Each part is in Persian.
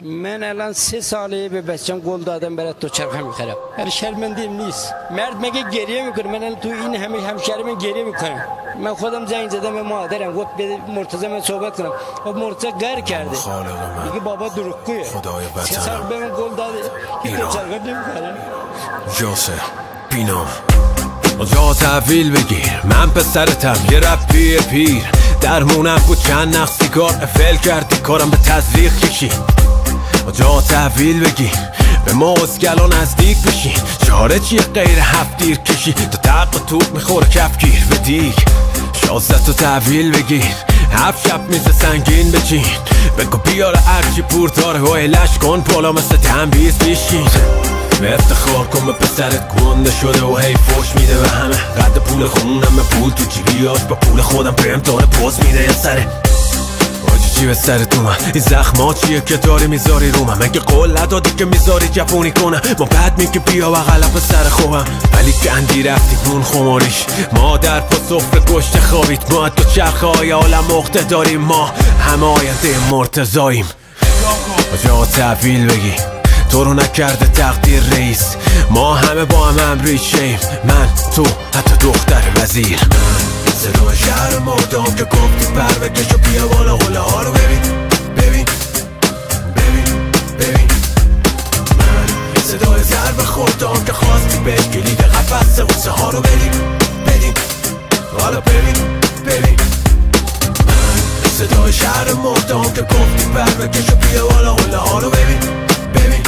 من الان 3 ساله به بچم گل دادم برای دوچرخه میخرم. هر شرمنده‌ام نیست. مرد مگه گریه میکنه؟ من الان تو این همشهری من گریه میکنم. من خودم زنگ زدم به مادرم گفت به مرتضی من صحبت کنم. خب مرتضی گر کرده. میگه بابا دروغگویه. خدای وطنم. 3 سال به من گل داده. که دوچرخه نمیخرم. جاسه بینام جا تحویل بگیر من پسرتم یه رپی پیر درمونم بود چند نخ سیگار افل کردی کارم به تزریق کشید جا تحویل بگیر به ما ازگلا نزدیک بشین چاره چیه غیر 7 دیر کشی تا تق و توق میخوره کفگیر به دیگ 16 تا تحویل بگیر 7 شب میز سنگین بچین بگو بیاره هرچی پور داره و علش کن پالا مثل تنبیز بیشین افتخار کن به پسرت گنده شده و هی فوش میده به همه قد پول خونم پول تو جیبیاش با پول خودم بهم داره پوز میده یه سره آجی چی به سرت اومد این زخما چیه که داری میذاری رو من مگه قول ندادی که میذاری جپونی کنم ما بعد میگه بیا بغل پسر خوبم ولی گندی رفتی نون خماریش مادر پا سفره گشت خوابید ما تو چرخه های عالم مخته داریم ما همه آینده مرتضاییم جا تحویل بگی تو رو نکرده تقدیر رئیس ما همه با هم امریشیم من تو حتی دختر وزیر من صدای شهر مردم که گفتی پر بکش و بیا بالا قله ها رو ببین ببین ببین ببین من صدای ضرب خوردم که خواستی به کلید قفص غصه ها رو بدیم بدیم حالا ببین ببین من صدای شهر مردم که گفتی پر بکش و بیا بالا قله ها رو ببین ببین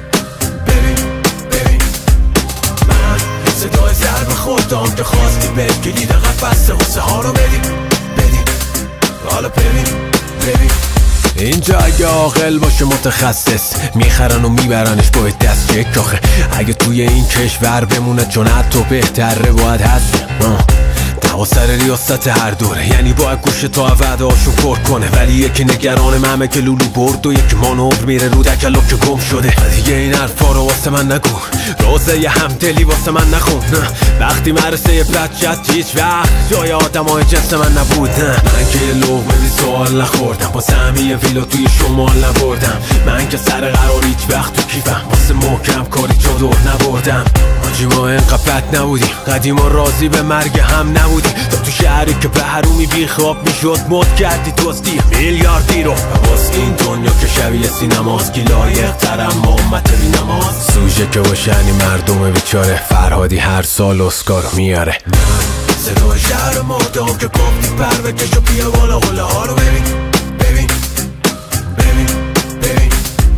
صدای ضرب خوردم که خواستی به کلید قفص غصه ها رو بدیم بدیم حالا ببین ببین اینجا اگه عاقل باشه متخصص میخرن و میبرنش با دست چک آخه اگه توی این کشور بمونه چون حتی بهتره باید هست دوا سر ریاست هر دوره یعنی باید گوش تا وعده هاشون پر کنه ولی یکی نگران مهمه که لولو برد و یکی مانور میره رو دکلو که گم شده دیگه این حرفا رو واسه من نگو روزه یه همدلی واسه من نخون وقتی مرسه بچت هیچ وقت جای آدم های جنس من نبود من که یه لغمه بی سوال نخوردم با سهمی ویلا توی شمال نبردم من که سر قرار هیچ وقت تو کیفم واسه محکم کاری چادر نبردم آجی ما اینقدر بد نبودیم قدیما راضی به مرگ هم نبودیم تا تو شهری که به حرومی بی خواب میشد مد کردی دزدی میلیاردی رو باز این دنیا که شبیه سینماست کی لایق ترم ما امت بی نماز سوژه که باشنی مردم بیچاره فرهادی هر سال اسکارو میاره من صدای شهر مردم که گفتی پر بکش و بیا بالا قله ها رو ببین ببین ببین ببین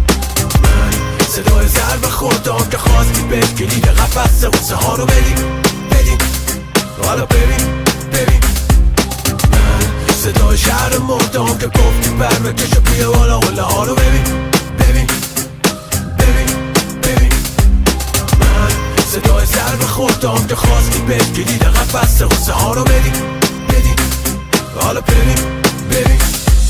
من صدای ضرب خوردم که خواستی به کلید قفص غصه ها رو بدیم بدیم حالا ببین ببین من صدای شهر مردم که گفتی پر بکش و بیا بالا قله ها رو ببین ببین ببین ببین من صدای ضرب خوردم که خواستی به کلید قفص غصه ها رو بدیم بدیم حالا ببین ببین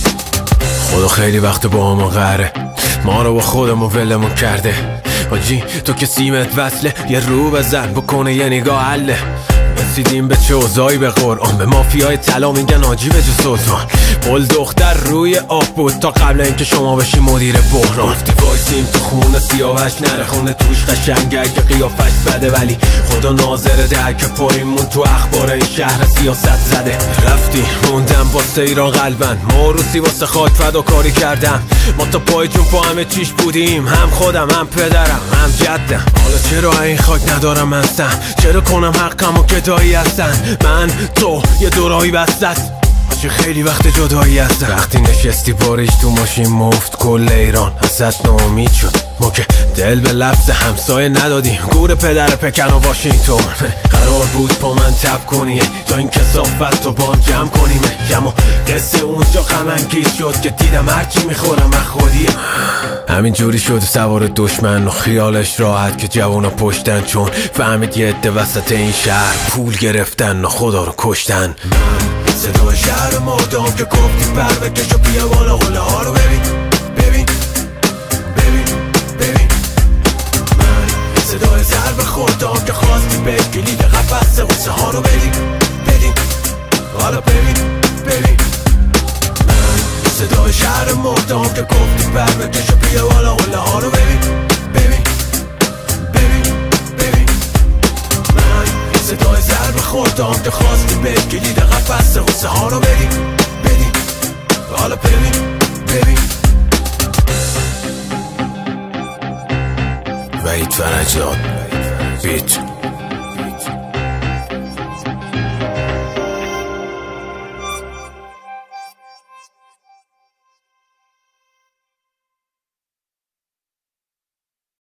خدا خیلی وقت با همون قهره ما رو با خودمون ولمون کرده آجی تو که سیمت وصله یه رو بزن بکنه یه نگاه حله رسیدیم به چه اوضاعی به قرآن به مافیای طلا میگن آجی به جو سلطان پل دختر روی آب بود تا قبل اینکه شما بشی مدیر بحران گفتی وایسیم تو خونه سیاوش نره خونه توش قشنگه که قیافش بده ولی خدا ناظره ده که پایمون تو اخبار این شهر سیاست زده رفتی موندم واسه ایران قلبن موروسی واسه خاک فداکاری کردم ما تا پای جون پا همه چیش بودیم هم خودم هم پدرم هم جدم حالا چرا این خاک ندارم هستم چرا کنم حقمو که دایی هستن من تو یه دورایی بستت چه خیلی وقت جدایی هستن وقتی نشستی بارش تو ماشین مفت کل ایران ازت ناامید شد ما که دل به لفظ همسایه ندادیم گور پدر پکن و واشنگتن قرار بود با من تب کنی تا این کثافت رو با هم جمع کنیم اما قصه اونجا غم‌انگیز شد که دیدم هرچی میخورم من خودیم همین جوری شد سوار دشمن و خیالش راحت که جوانا پشتن چون فهمید یه عده وسط این شهر پول گرفتن و خدا رو کشتن من صدای شهر مردم که گفتی پر بکش و بیا بالا قله ها رو ببین ببین ببین ببین من صدای ضرب خوردم که خواستی به کلید قفص غصه ها رو بدیم بدیم حالا ببین ببین من صدای شهر مردم که گفتی بر بکشو بیا بالا قله ها رو ببین ببین ببین ببین من یه صدای ضربه خوردم که خواستی بهت کلید قفس غصه ها رو بدی بدی حالا ببین ببین وحید فرجاد بیت